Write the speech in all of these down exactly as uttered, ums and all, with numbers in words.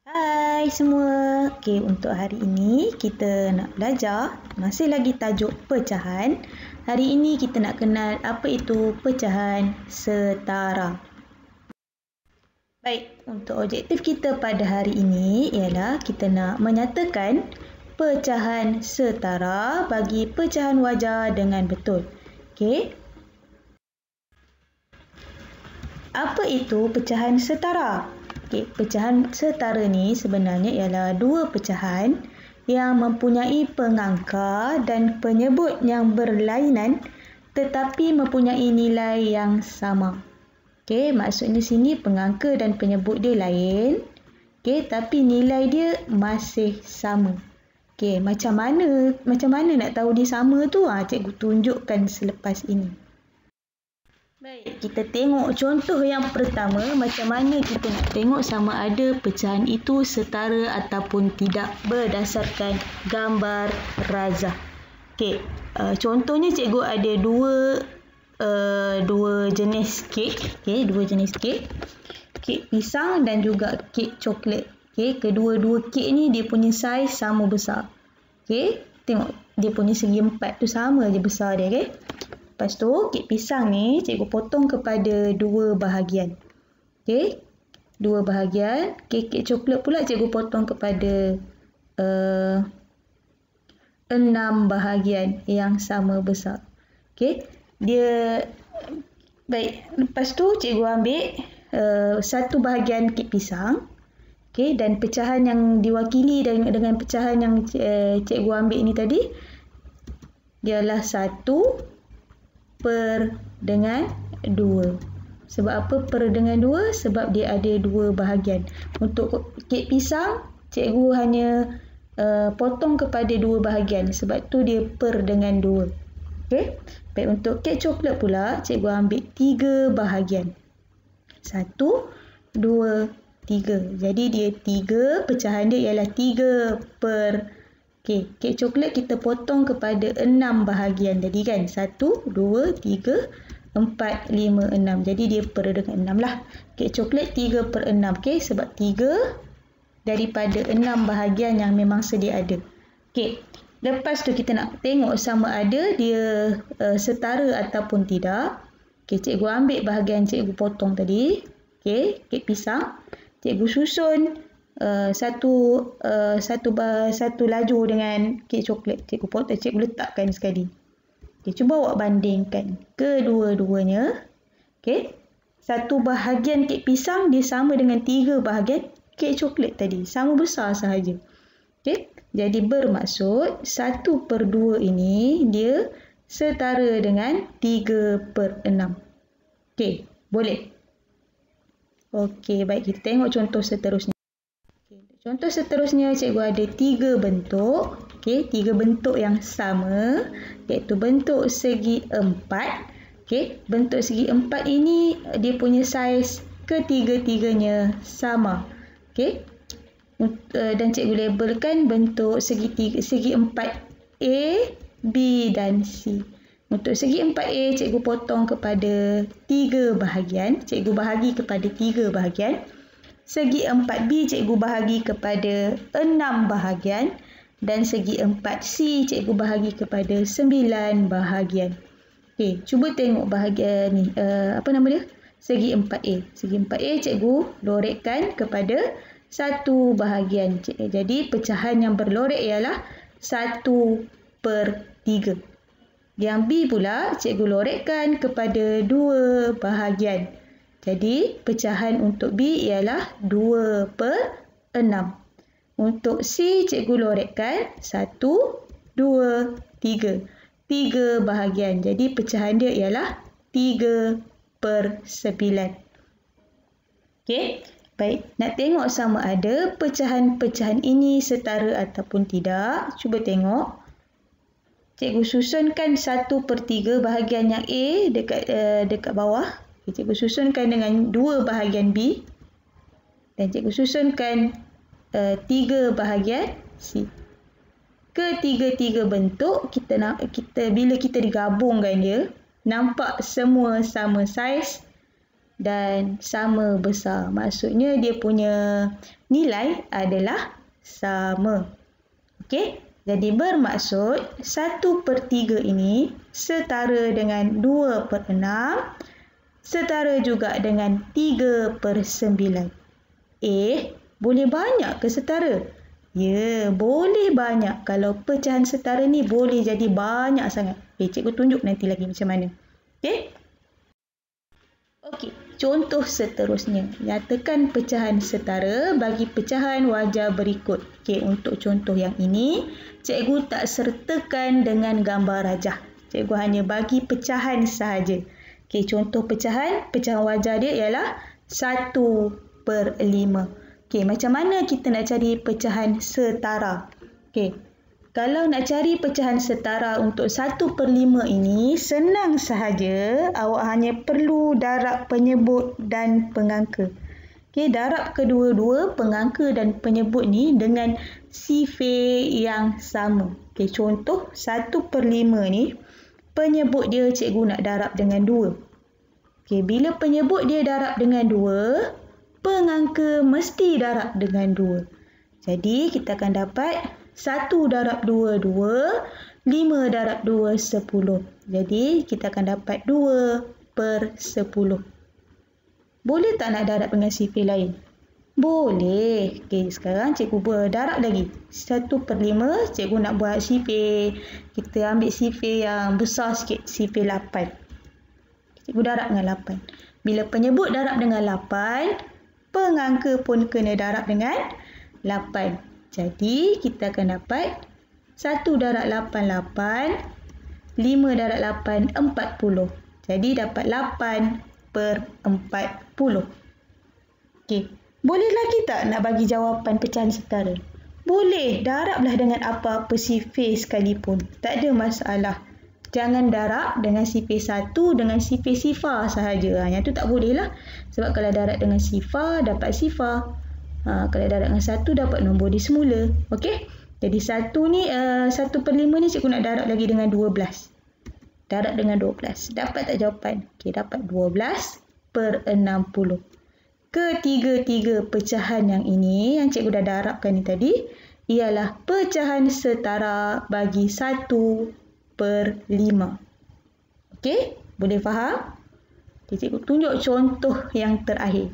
Hai semua. Okey, untuk hari ini kita nak belajar masih lagi tajuk pecahan. Hari ini kita nak kenal apa itu pecahan setara. Baik, untuk objektif kita pada hari ini ialah kita nak menyatakan pecahan setara bagi pecahan wajar dengan betul. Okey. Apa itu pecahan setara? Okay, pecahan setara ni sebenarnya ialah dua pecahan yang mempunyai pengangka dan penyebut yang berlainan tetapi mempunyai nilai yang sama. Okey, maksudnya sini pengangka dan penyebut dia lain, okey, tapi nilai dia masih sama. Okey, macam mana macam mana nak tahu dia sama tu? Ha, cikgu tunjukkan selepas ini. Baik, kita tengok contoh yang pertama, macam mana kita nak tengok sama ada pecahan itu setara ataupun tidak berdasarkan gambar razah. Okey, uh, contohnya cikgu ada dua uh, dua jenis kek, okey, dua jenis kek. Kek pisang dan juga kek coklat. Okey, kedua-dua kek ni dia punya saiz sama besar. Okey, tengok dia punya segi empat tu sama je besar dia, okey. Lepas tu, kek pisang ni cikgu potong kepada dua bahagian. Okey, dua bahagian. Kek, kek coklat pula cikgu potong kepada uh, enam bahagian yang sama besar. Okey, dia baik. Lepas tu cikgu ambil uh, satu bahagian kek pisang. Okey, dan pecahan yang diwakili dengan, dengan pecahan yang uh, cikgu ambil ni tadi ialah satu per dengan dua. Sebab apa per dengan dua? Sebab dia ada dua bahagian. Untuk kek pisang, cikgu hanya uh, potong kepada dua bahagian. Sebab tu dia per dengan dua. Okey. Baik, untuk kek coklat pula, cikgu ambil tiga bahagian. Satu, dua, tiga. Jadi dia tiga, pecahan dia ialah tiga per. Okey, kek coklat kita potong kepada enam bahagian tadi kan. Satu, dua, tiga, empat, lima, enam. Jadi dia per dengan enam lah. Kek coklat tiga per enam. Okey, sebab tiga daripada enam bahagian yang memang sedia ada. Okey, lepas tu kita nak tengok sama ada dia uh, setara ataupun tidak. Okey, cikgu ambil bahagian cikgu potong tadi. Okey, kek pisang. Cikgu susun Uh, satu uh, satu uh, satu laju dengan kek coklat. Cikgu potong, cikgu letakkan sekali. Okay, cuba awak bandingkan kedua-duanya. Okey, satu bahagian kek pisang dia sama dengan tiga bahagian kek coklat tadi, sama besar sahaja. Okey, jadi bermaksud satu per dua ini dia setara dengan tiga per enam. Okey, boleh. Okey, baik, kita tengok contoh seterusnya. Contoh seterusnya, cikgu ada tiga bentuk. Okey, tiga bentuk yang sama, iaitu bentuk segi empat. Okey, bentuk segi empat ini dia punya saiz ketiga-tiganya sama. Okey, dan cikgu labelkan bentuk segi tiga, segi empat A, B dan C. Untuk segi empat A, cikgu potong kepada tiga bahagian. Cikgu bahagi kepada tiga bahagian. Segi empat B cikgu bahagi kepada enam bahagian dan segi empat C cikgu bahagi kepada sembilan bahagian. Okey, cuba tengok bahagian ni, uh, apa nama dia? Segi empat A. Segi empat A cikgu lorekkan kepada satu bahagian. Jadi pecahan yang berlorek ialah satu per tiga. Yang B pula cikgu lorekkan kepada dua bahagian. Jadi, pecahan untuk B ialah dua per enam. Untuk C, cikgu lorekkan satu, dua, tiga. tiga bahagian. Jadi, pecahan dia ialah tiga per sembilan. Okey, baik. Nak tengok sama ada pecahan-pecahan ini setara ataupun tidak. Cuba tengok. Cikgu susunkan satu per tiga bahagian yang A dekat, uh, dekat bawah. Cikgu susunkan dengan dua bahagian B dan cikgu susunkan uh, tiga bahagian C. Ketiga-tiga bentuk kita nak kita bila kita digabungkan dia nampak semua sama saiz dan sama besar. Maksudnya dia punya nilai adalah sama. Okey, jadi bermaksud satu per tiga ini setara dengan dua per enam, setara juga dengan tiga per sembilan. Eh, boleh banyak ke setara? Ya, boleh banyak. Kalau pecahan setara ni boleh jadi banyak sangat. Eh, cikgu tunjuk nanti lagi macam mana. Okey? Okey, contoh seterusnya. Nyatakan pecahan setara bagi pecahan wajar berikut. Okey, untuk contoh yang ini, cikgu tak sertakan dengan gambar rajah. Cikgu hanya bagi pecahan sahaja. Okey, contoh pecahan, pecahan wajar dia ialah satu per lima. Okey, macam mana kita nak cari pecahan setara? Okey, kalau nak cari pecahan setara untuk satu per lima ini, senang sahaja. Awak hanya perlu darab penyebut dan pengangka. Okey, darab kedua-dua pengangka dan penyebut ni dengan sifar yang sama. Okey, contoh satu per lima ni, penyebut dia cikgu nak darab dengan dua. Okey, bila penyebut dia darab dengan dua, pengangka mesti darab dengan dua. Jadi, kita akan dapat satu darab dua, dua. lima darab dua, sepuluh. Jadi, kita akan dapat dua per sepuluh. Boleh tak nak darab dengan sifar lain? Boleh. Okey, sekarang cikgu berdarab lagi. satu per lima, cikgu nak buat sifar. Kita ambil sifar yang besar sikit, sifar lapan. Cikgu darab dengan lapan. Bila penyebut darab dengan lapan, pengangka pun kena darab dengan lapan. Jadi, kita akan dapat satu darab lapan, lapan. lima darab lapan, empat puluh. Jadi, dapat lapan per empat puluh. Okey. Boleh lagi tak nak bagi jawapan pecahan setara? Boleh. Darablah dengan apa-apa sifar sekalipun. Tak ada masalah. Jangan darab dengan sifar satu dengan sifar-sifar sahaja. Ha, yang tu tak boleh lah. Sebab kalau darab dengan sifar, dapat sifar. Ha, kalau darab dengan satu, dapat nombor di semula. Okey? Jadi satu ni, uh, satu per lima ni cikgu nak darab lagi dengan dua belas. Darab dengan dua belas. Dapat tak jawapan? Okey, dapat dua belas per enam puluh. Ketiga-tiga pecahan yang ini, yang cikgu dah darabkan ni tadi, ialah pecahan setara bagi satu per lima. Okey? Boleh faham? Okay, cikgu tunjuk contoh yang terakhir.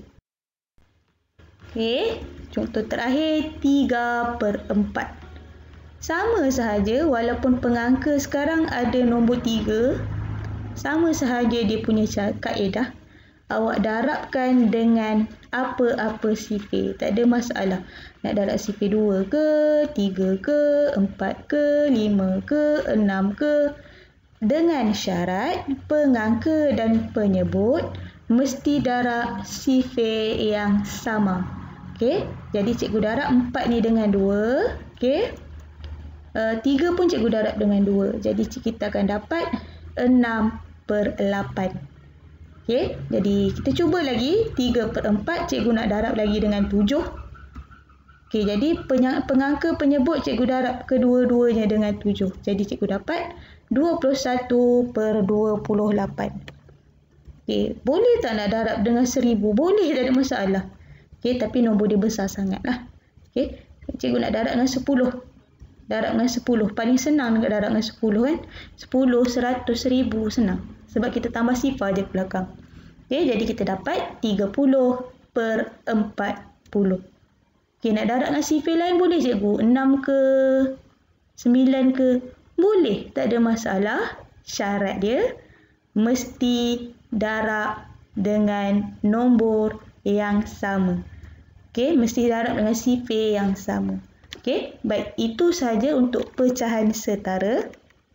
Okey, contoh terakhir tiga per empat. Sama sahaja walaupun pengangka sekarang ada nombor tiga, sama sahaja dia punya kaedah. Awak darabkan dengan apa-apa sifar. Tak ada masalah. Nak darab sifar dua ke, tiga ke, empat ke, lima ke, enam ke. Dengan syarat pengangka dan penyebut mesti darab sifar yang sama. Okey, jadi cikgu darab empat ni dengan dua. Okey, uh, tiga pun cikgu darab dengan dua. Jadi kita akan dapat enam per lapan. Okey, jadi kita cuba lagi. tiga per empat cikgu nak darab lagi dengan tujuh. Okey, jadi pengangka penyebut cikgu darab kedua-duanya dengan tujuh. Jadi cikgu dapat dua puluh satu per dua puluh lapan. Okey, boleh tak nak darab dengan seribu? Boleh, tak ada masalah. Okey, tapi nombor dia besar sangatlah. Okey, cikgu nak darab dengan sepuluh. Darab dengan sepuluh. Paling senang nak darab dengan sepuluh kan? sepuluh, seratus, seribu senang. Sebab kita tambah sifar je ke belakang. Okey, jadi kita dapat tiga puluh per empat puluh. Okey, nak darab dengan sifar lain boleh cikgu? enam ke? sembilan ke? Boleh, tak ada masalah. Syarat dia mesti darab dengan nombor yang sama. Okey, mesti darab dengan sifar yang sama. Okey, baik, itu sahaja untuk pecahan setara.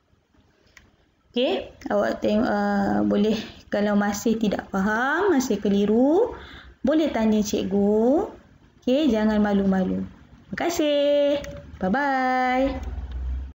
Okey, awak tengok, uh, boleh kalau masih tidak faham, masih keliru, boleh tanya cikgu. Okey, jangan malu-malu. Terima kasih. Bye-bye.